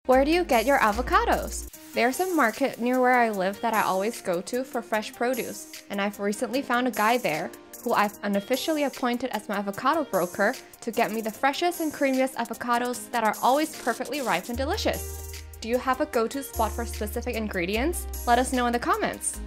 Where do you get your avocados? There's a market near where I live that I always go to for fresh produce, and I've recently found a guy there who I've unofficially appointed as my avocado broker to get me the freshest and creamiest avocados that are always perfectly ripe and delicious. Do you have a go-to spot for specific ingredients? Let us know in the comments!